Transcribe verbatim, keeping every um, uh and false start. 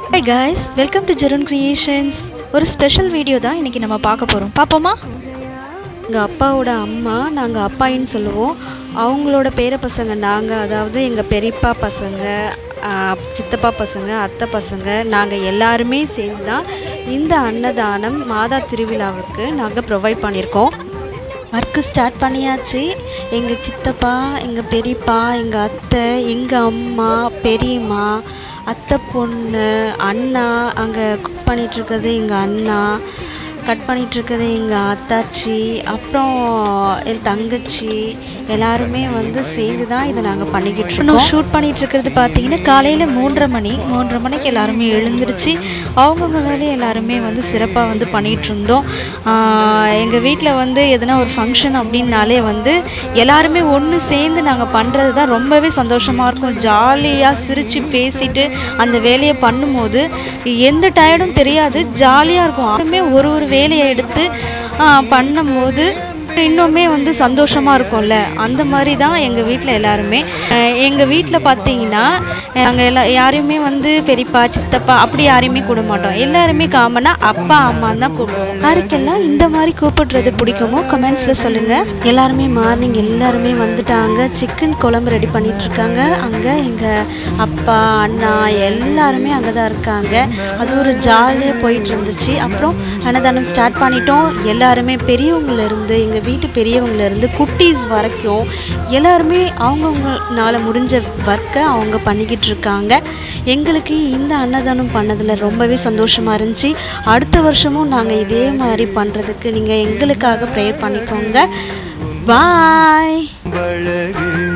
Hi guys, welcome to Jarun Creations. ஒரு special video தான் இன்னைக்கு நம்ம பார்க்க போறோம். பாப்போமா? எங்கள் அப்பாவோட அம்மா நாங்கள் அப்பாயின்னு சொல்லுவோம். அவங்களோட பேர பசங்க நாங்கள், அதாவது எங்கள் பெரியப்பா பசங்க, சித்தப்பா பசங்க, அத்தை பசங்க, நாங்கள் எல்லாருமே சேர்ந்து தான் இந்த அன்னதானம் மாதா திருவிழாவுக்கு நாங்கள் ப்ரொவைட் பண்ணியிருக்கோம். ஒர்க்கு ஸ்டார்ட் பண்ணியாச்சு. எங்கள் சித்தப்பா, எங்கள் பெரியப்பா, எங்கள் அத்தை, எங்கள் அம்மா, பெரியம்மா, அத்தை பொண்ணு, அண்ணா, அங்கே குக் பண்ணிகிட்ருக்கிறது எங்கள் அண்ணா, கட் பண்ணிகிட்ருக்கிறது எங்கள் அத்தாச்சி, அப்புறம் என் தங்கச்சி, எல்லாருமே வந்து சேர்ந்து தான் இதை நாங்கள் பண்ணிக்கிட்டு இருக்கோம். ஷூட் பண்ணிகிட்ருக்கிறது பார்த்தீங்கன்னா காலையில் மூன்றரை மணி மூன்றரை மணிக்கு எல்லாருமே எழுந்திருச்சு அவங்கவுங்க வேலையை எல்லாருமே வந்து சிறப்பாக வந்து பண்ணிகிட்டு இருந்தோம். எங்கள் வீட்டில் வந்து எதனா ஒரு ஃபங்க்ஷன் அப்படின்னாலே வந்து எல்லாருமே ஒன்று சேர்ந்து நாங்கள் பண்ணுறது தான் ரொம்பவே சந்தோஷமாக இருக்கும். ஜாலியாக சிரித்து பேசிட்டு அந்த வேலையை பண்ணும்போது எந்த டயர்டும் தெரியாது, ஜாலியாக இருக்கும். யாருமே ஒரு ஒரு வேலையை எடுத்து பண்ணும்போது இன்னுமே வந்து சந்தோஷமாக இருக்கும்ல, அந்த மாதிரி தான் எங்கள் வீட்டில் எல்லாருமே. எங்கள் வீட்டில் பார்த்தீங்கன்னா நாங்கள் எல்லா யாரையுமே வந்து பெரியப்பா, சித்தப்பா அப்படி யாரையுமே கூப்பிட மாட்டோம். எல்லாருமே காமனாக அப்பா அம்மா தான் கூப்பிடுவோம். யாருக்கெல்லாம் இந்த மாதிரி கூப்பிடுறது பிடிக்குமோ கமெண்ட்ஸில் சொல்லுங்கள். எல்லாருமே மார்னிங் எல்லாருமே வந்துட்டாங்க. சிக்கன் குழம்பு ரெடி பண்ணிகிட்ருக்காங்க. அங்கே எங்கள் அப்பா, அண்ணா எல்லாருமே அங்கே தான் இருக்காங்க. அது ஒரு ஜாலியாக போயிட்டு இருந்துச்சு. அப்புறம் அன்னதானம் ஸ்டார்ட் பண்ணிட்டோம். எல்லாருமே பெரியவங்கலேருந்து, எங்கள் வீட்டு பெரியவங்கலேருந்து குட்டீஸ் வரைக்கும் எல்லாருமே அவங்கவுங்களால முடிஞ்ச ஒர்க்கை அவங்க பண்ணிக்கிட்டு இருக்காங்க. எங்களுக்கு இந்த அன்னதானம் பண்ணதில் ரொம்பவே சந்தோஷமாக இருந்துச்சு. அடுத்த வருஷமும் நாங்கள் இதே மாதிரி பண்ணுறதுக்கு நீங்கள் எங்களுக்காக ப்ரேயர் பண்ணிக்கோங்க. பாய்.